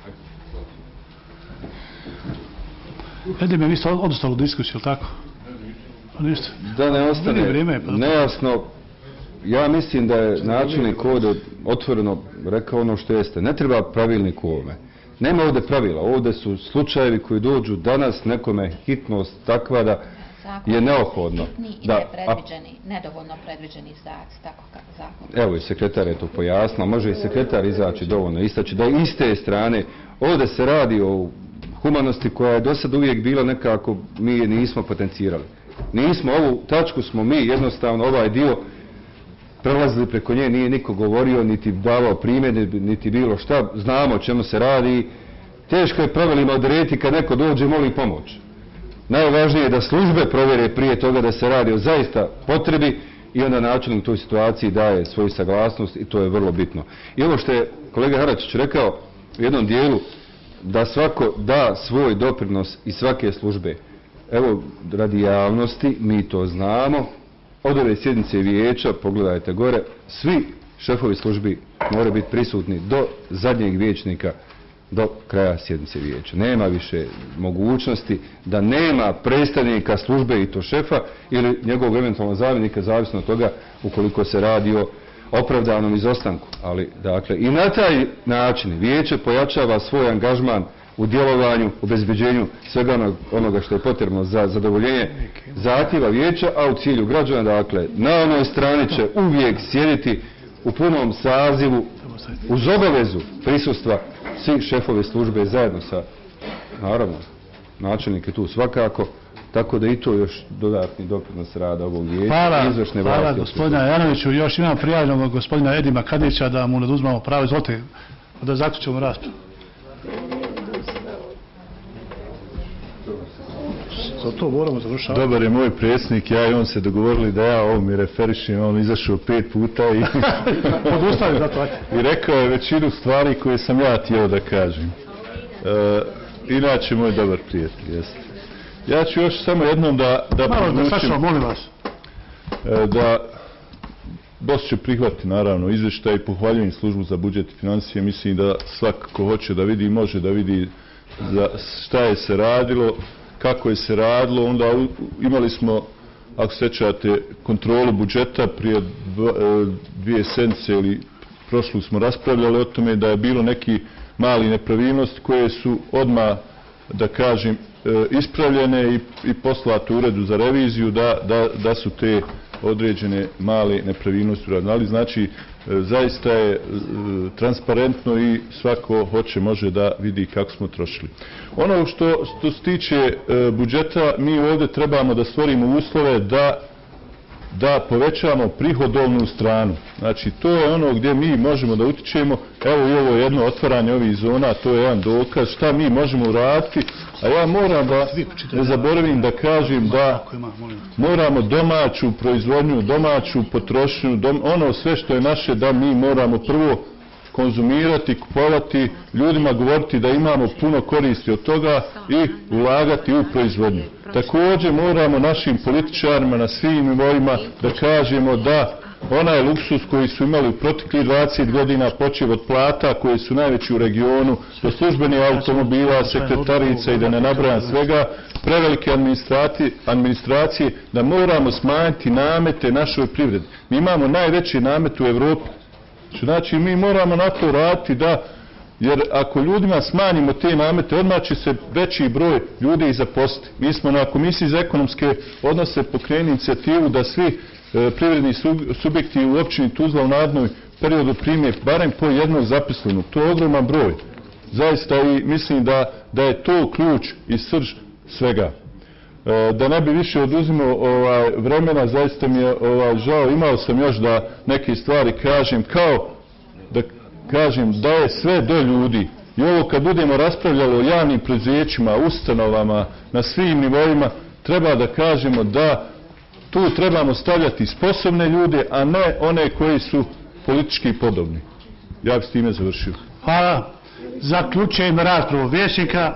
Edime, vi ste odustali u diskusiju, ili tako? Ništa. Da ne ostane nejasno, ja mislim da je načelnik ovdje otvoreno rekao ono što jeste. Ne treba pravilnik u ovome. Nema ovdje pravila. Ovdje su slučajevi koji dođu danas, nekome hitnost takva da je neophodno. Nedovoljno predviđeni zakon. Evo i sekretar je to pojasnila. Može i sekretar izaći dovoljno istaći da je iste strane. Ovdje se radi o humanosti koja je do sad uvijek bila nekako, mi je nismo potencirali. Nismo, ovu tačku smo mi jednostavno, ovaj dio prelazili preko nje, nije niko govorio, niti davao primjedbe, niti bilo šta, znamo o čemu se radi. Teško je pravilima odrediti kad neko dođe i moli pomoć. Najvažnije je da službe provjere prije toga da se radi o zaista potrebi i onda načelnik u toj situaciji daje svoju saglasnost i to je vrlo bitno. I ovo što je kolega Haračić rekao u jednom dijelu, da svako da svoj doprinos iz svake službe. Evo, radi javnosti, mi to znamo, od ove sjednice vijeća, pogledajte gore, svi šefovi službi moraju biti prisutni do zadnjeg vijećnika, do kraja sjednice vijeća. Nema više mogućnosti da nema predstavnika službe i to šefa ili njegovog eventualno zamjenika, zavisno od toga ukoliko se radi o opravdanom izostanku. Ali, dakle, i na taj način vijeće pojačava svoj angažman u djelovanju, u obezbeđenju svega onoga što je potrebno za zadovoljenje zahtjeva vijeća, a u cilju građana, dakle, na onoj strani će uvijek sjediti u punom sazivu uz obavezu prisustva svih šefovi službe zajedno sa, naravno, načelnik je tu svakako, tako da i to još dodatni doprinos rada ovog vijeća. Hvala gospodina Janoviću, još imam prijavljenog gospodina Edima Kadića da mu ne oduzmamo pravo, izvolite da zaključimo raspravu. Zato moramo završavati. Dobar je moj predsjednik, ja i on se dogovorili da ja ovom mi referišim, on izašao 5 puta i rekao je većinu stvari koje sam ja htio da kažem. Inače, moj dobar prijatelj, jeste. Ja ću još samo jednom da molim vas. Da BOS će prihvatiti naravno izvještaj i pohvaljujem službu za budžet i financije. Mislim da svak ko hoće da vidi, može da vidi šta je se radilo, kako je se radilo. Onda imali smo, ako sećate, kontrolu budžeta prije 2 sedmice ili prošlu smo raspravljali o tome da je bilo neki mali nepravilnosti koje su odmah, da kažem, ispravljene i poslate u uredu za reviziju da su te određene male nepravilnosti uradili. Znači, zaista je transparentno i svako hoće može da vidi kako smo trošili. Ono što se tiče budžeta, mi ovdje trebamo da stvorimo uslove da da povećamo prihodovnu stranu. Znači, to je ono gdje mi možemo da utičemo. Evo i ovo jedno otvaranje ovih zona, to je jedan dokaz šta mi možemo uraditi. A ja moram da ne zaboravim da kažem da moramo domaću proizvodnju, domaću potrošnju, ono sve što je naše, da mi moramo prvo konzumirati, kupovati, ljudima govoriti da imamo puno koristi od toga i ulagati u proizvodnju. Također moramo našim političarima na svim nivoima da kažemo da onaj luksus koji su imali u proteklih 20 godina, počev od plata koji su najveći u regionu, do službenih automobila, sekretarica i da ne nabrajam svega, prevelike administracije, da moramo smanjiti namete našoj privredi. Mi imamo najveći namet u Evropi. Znači, mi moramo na to raditi da, jer ako ljudima smanjimo te namete, odmah će se veći broj ljudi i zaposliti. Mi smo na Komisiji za ekonomske odnose pokrenuli inicijativu da svi privredni subjekti u općini Tuzla u narednom periodu prime barem po jednog zaposlenog. To je ogroman broj. Zaista i mislim da je to ključ i srž svega. Da ne bi više oduzimao vremena, zaista mi je žao, imao sam još da neke stvari kažem, kao da kažem da je sve do ljudi. I ovo kad budemo raspravljali o javnim preduzećima, ustanovama, na svim nivoima, treba da kažemo da tu trebamo stavljati sposobne ljude, a ne one koji su politički podobni. Ja bih s time završio. Hvala. Zaključujem raspravu vijećnika.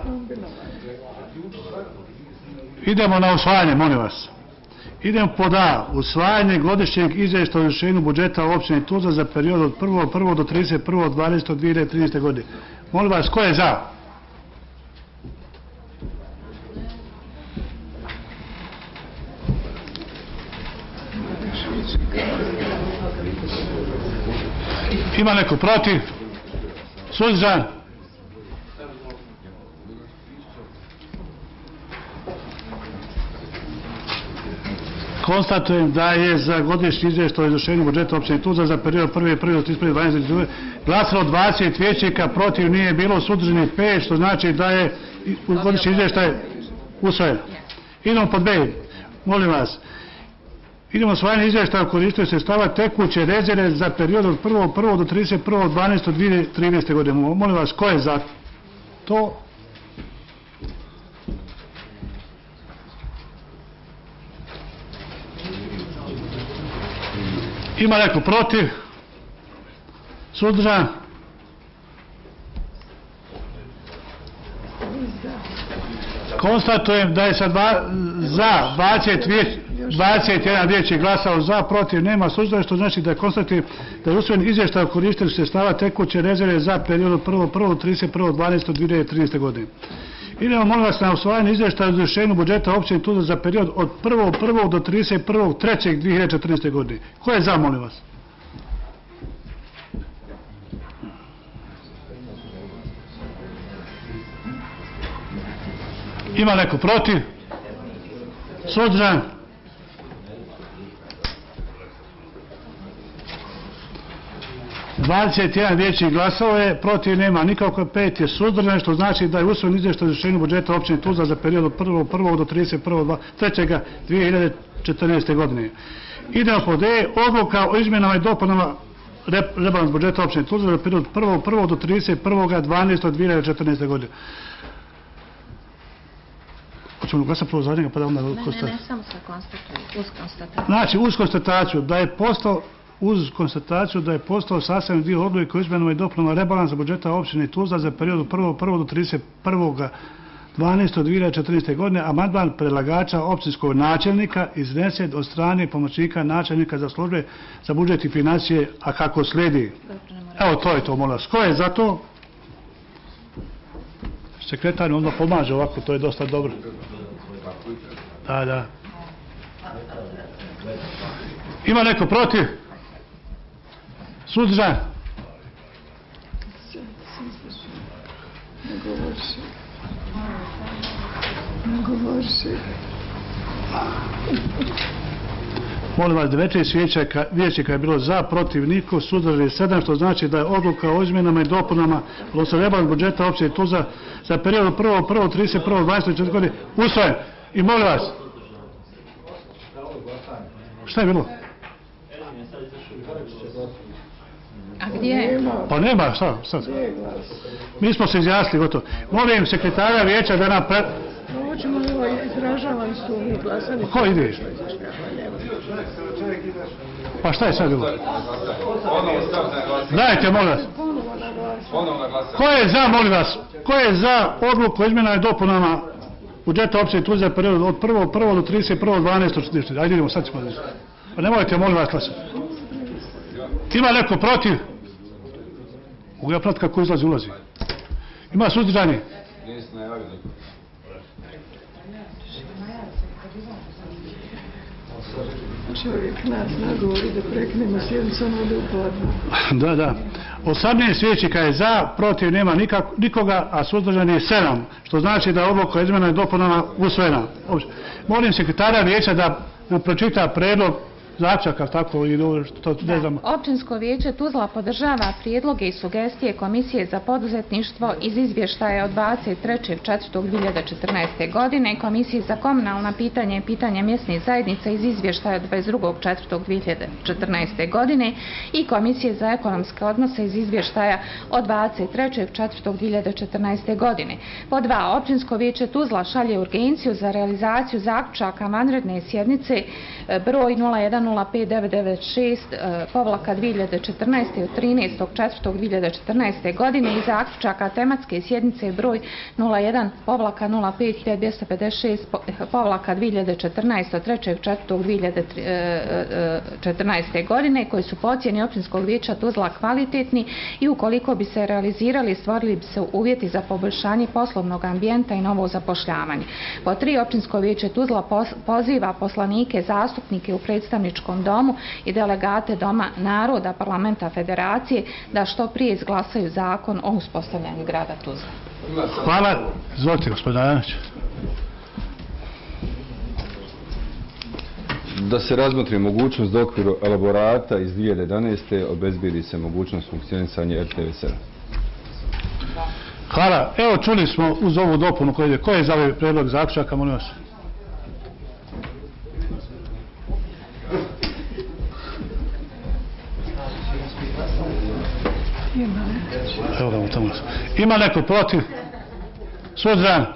Idemo na usvajanje, molim vas. Idemo pod A. Usvajanje godišnjeg izvještaja o izvršenju budžeta općine Tuzla za period od 1.1. do 31.12.2013. godine. Molim vas, ko je za? Ima neko protiv? Suzdržan? Konstatujem da je za godišnji izvještaj o izvršenju budžeta općine Tuzla za period 1.1. do 31.12. glasalo 20 vijećnika, protiv nije bilo, suzdržanih 5, što znači da je godišnji izvještaj usvojen. Idemo pod B. Molim vas. Idemo usvajanje izvještaja o korištenju sredstava tekuće rezerve za period od 1.1. do 31.12.2013. godine. Molim vas, ko je za to? Ima neko protiv? Suzdržan? Konstatujem da je sad za 21 vijećnik glasao za, protiv nema, suzdržan, što znači da konstatujem da je usvojen izvještaj o korištenju sredstava tekuće rezerve za period od 1.1. do 31.12.2013. godine. Idemo, molim vas, na usvajanje izvještaja o izvršenju budžeta općine Tuzla za period od 1.1. do 31.3.2014. godine. Ko je za, molim vas? Ima neko protiv? Suzdržan? ...21 vijećnik glasao je, protiv nema nikako, 5 je suzdržan, što znači da je usvojen izvještaj o izvršenju budžeta općine Tuzla za period od 1.1. do 31.3.2014. godine. Idemo pod E, odluka o izmjenama i dopunama rebalans budžeta općine Tuzla za period od 1.1. do 31.12.2014. godine. Hoćemo glasati prvo za njega, pa da onda... Ne, samo sa konstatuju, uz konstataciju. Znači, uz konstataciju da je postao sastavni dio odluke o izmjenama i dopunama rebalansa budžeta općine Tuzla za period od 1.1. do 31.12.2014. godine, amandman predlagača općinskog načelnika iznesen od strane pomoćnika načelnika za službe za budžet i financije, a kako slijedi. Evo, to je to, molim vas. Ko je za to? Sekretar onda pomaže ovako, to je dosta dobro. Da. Ima neko protiv? Suzdržan? Ne govori. Molim vas, 19 vijećnika je bilo za, protiv niko, suzdržanih 7, što znači da je odluka o izmjenama i dopunama odnosno rebalans budžeta općine Tuzla za period od 1.1. 31.12.2014. godine usvojen. I molim vas, Šta je bilo? A gdje je? Pa nema, šta? Mi smo se izjasnili, gotovo. Molim sekretara vijeća da nam Hoćemo li ovo izražavam su mi glasali? Ko ide? Pa šta je sad bilo? Dajte, molim vas. Ko je za, molim vas? Ko je za odluku o izmjenama i dopunama budžeta opštine Tuzla za period od 1.1. do 31.12.40? Ajde idemo, sad ćemo da izgledamo. Pa nemojte, molim vas, glasati. Ima neko protiv? Mogu ja pratiti kako izlazi, ulazi. Ima suzdržani? Čovjek nas nagovori da preknemo sjednicom ovdje u podne. Da. 18 vijećnika je za, protiv nema nikoga, a suzdržani je 7, što znači da je odluka o izmjenama i dopunama usvojena. Molim sekretara vijeća da nam pročita predlog zaključaka, tako i što ne znam. Općinsko vijeće Tuzla podržava prijedloge i sugestije Komisije za poduzetništvo iz izvještaja od 23.4.2014. godine, Komisije za komunalna pitanja i pitanja mjesnih zajednica iz izvještaja od 22.4.2014. godine i Komisije za ekonomske odnose iz izvještaja od 23.4.2014. godine. Po 2. Općinsko vijeće Tuzla šalje urgenciju za realizaciju zaključaka vanredne sjednice broj 01-105-996/2014 od 13.4.2014. godine i zaključaka tematske sjednice broj 01-5-256/2014 od 3.4.2014. godine koji su po ocjeni Općinskog vijeća Tuzla kvalitetni i ukoliko bi se realizirali stvorili bi se uvjeti za poboljšanje poslovnog ambijenta i novo zapošljavanje. Po 3. Općinsko vijeće Tuzla poziva poslanike, zastupnike u predstavničkom domu i delegate Doma naroda Parlamenta Federacije da što prije izglasaju zakon o uspostavljanju grada Tuzla. Hvala. Izvolite, gospodin Janović. Da se razmotri mogućnost da u okviru elaborata iz 2011. obezbijedi se mogućnost funkcionisanja RTV7. Hvala. Evo, čuli smo uz ovu dopunu koju ide. Ko je za ovaj predlog zaključaka, molim vas? Evo ga mu tamo. Ima neko protiv? Suzdržan?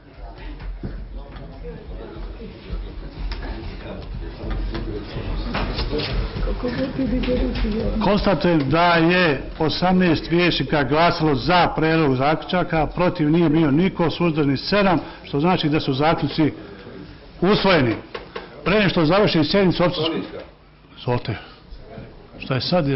Konstatujem da je 18 vijećnika glasalo za predlog zaključaka, protiv nije bio niko, suzdržani 7, što znači da su zaključci usvojeni. Pre nego što završim sjednicu općinskog... Izvolite. Šta je sad?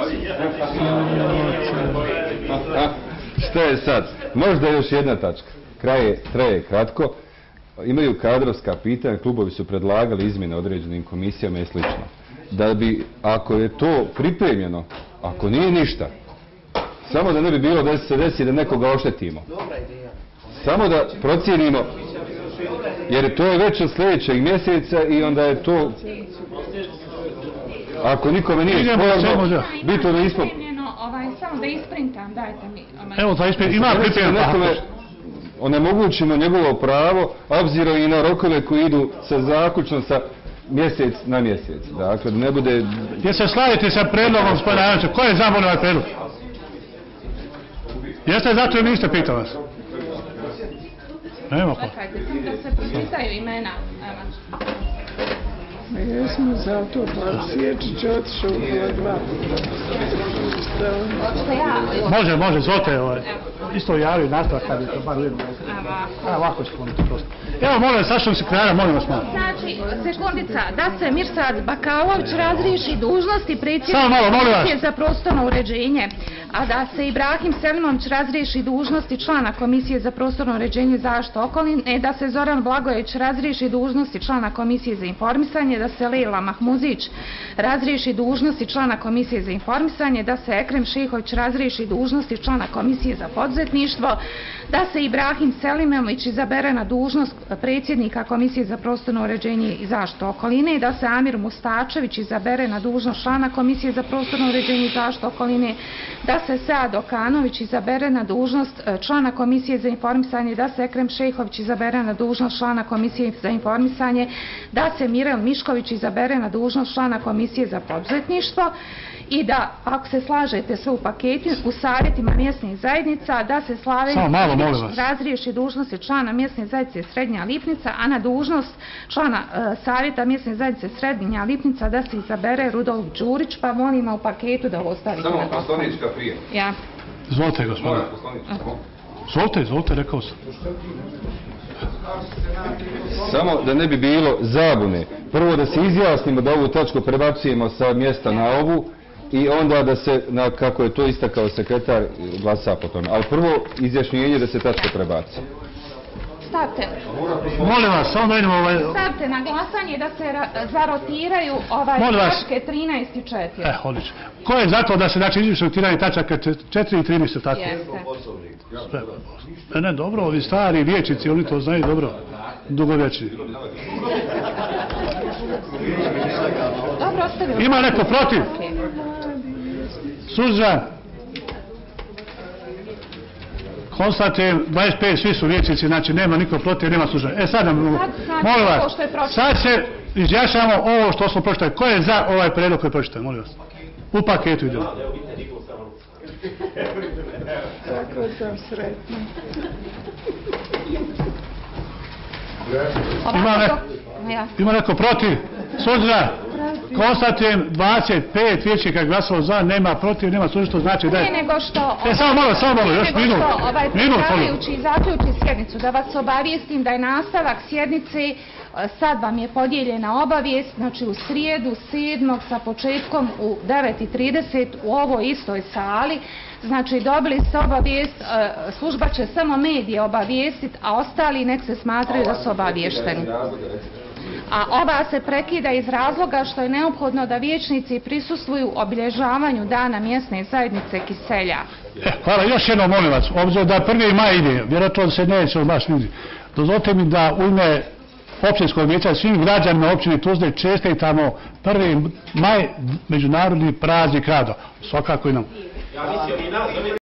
Šta je sad? Možda još jedna tačka. Traje kratko. Imaju kadrovska pitanja, klubovi su predlagali izmjene određenim komisijama i slično. Da bi, ako je to pripremljeno, ako nije ništa, samo da ne bi bilo da se desi da nekoga oštetimo. Samo da procijenimo, jer to je već od sljedećeg mjeseca i onda je to... Ako nikome nije sporno, bitno da ispod... Samo da isprintam, dajte mi. Evo, da isprintam, ima pripremljeno. Onemogućimo njegovo pravo, obzirom i na rokove koji idu sa zaključno sa mjesec na mjesec. Dakle, da ne bude... Jel se slavite sa predlogom, gospodina Janovića? Ko je zabolio ovaj predlog? Jeste zato ili niste, pitam vas? Nema pa. Čekajte, sam da se pročitaju imena. Jesmo za to, pa Sječić otišao u pola 2. Može, zvote isto javio nastavak kad je to bar vidimo. Ovako ćemo to prosto. Evo, molim vas, Sašnog sekretara, molim vas malo. Znači, sekundica, da se Mirsad Bakalović razriješi dužnosti predsjednika Komisije za prostorno uređenje, a da se Ibrahim Selimović razriješi dužnosti člana Komisije za prostorno uređenje i zaštitu okoline, da se Zoran Blagojević razriješi dužnosti člana Komisije za informisanje, da se Lejla Mahmuzić razriješi dužnosti člana Komisije za informisanje, da se Ekrem Šehović razriješi dužnosti člana Komisije za poduzetništvo, poduzetništvo, da se Ibrahim Selimović izabere na dužnost predsjednika Komisije za prostorno uređenje i zaštitu okoline, da se Amir Mustačević izabere na dužnost člana Komisije za prostorno uređenje i zaštitu okoline, da se Sead Okanović izabere na dužnost člana Komisije za informisanje, da se Ekrem Šejhović izabere na dužnost člana Komisije za informisanje, da se Mirel Mišković izabere na dužnost člana Komisije za poduzetništvo i da, ako se slažete sve u paketu, u savjetima mjesnih zajednica, da se Slaven Vidić razriješi dužnosti člana mjesne zajednice Srednja Lipnica, a na dužnost člana savjeta mjesne zajednice Srednja Lipnica da se izabere Rudolf Đurić, pa molimo u paketu da ostavite na glasanje. Samo poslanička prije. Ja. Izvolite, gospodine. Izvolite, rekao sam. Samo da ne bi bilo zabune. Prvo da se izjasnimo da ovu tačku prebacujemo sa mjesta na ovu i onda da se, kako je to istakao sekretar, glasa po tome. Ali prvo izjašnjenje da se tačka prebaci. Stavite. Molim vas, samo da vidimo Stavite na glasanje da se zarotiraju tačke 13 i 4. Odlično. Ko je za to da se izvrši rotiranje tačaka 4 i 13, tako? Jeste. Ne, dobro, ovi stari vječnici, oni to znaju dobro. Dugovječni. Ima neko protiv? Suzdržan? Konstatujem, 25, svi su vječnici, znači nema niko protiv, nema suzdržan. Sad nam, molim vas, sad se izjašnjamo ovo što smo pročitali. Ko je za ovaj prijedlog koji je pročitali, molim vas? U paketu idemo. Tako sam sretna. Ima neko protiv? Suzdržan? Konstatujem, 25 vijećnika glasalo za, nema protiv, nema suzdržan, što znači da je... Ne nego što... Samo malo, još minut. Predsjedavajući zaključi sjednicu, da vas obavijestim da je nastavak sjednice, sad vam je podijeljena obavijest, znači u srijedu 7. sa početkom u 9:30 u ovoj istoj sali. Znači dobili ste obavijest, služba će samo medije obavijestiti, a ostali nek se smatraju da su obavješteni. A ova se prekida iz razloga što je neophodno da vijećnici prisustvuju obilježavanju dana mjesne zajednice Kiselja. Hvala, još jedno molim vas, obzirom da 1. maj ide, vjerojatno se neće baš vidjeti. Dozvolite mi da u ime općinskog vijeća svim građanima općine Tuzle čestitamo 1. maj, međunarodni praznik rada. Svakako i nam.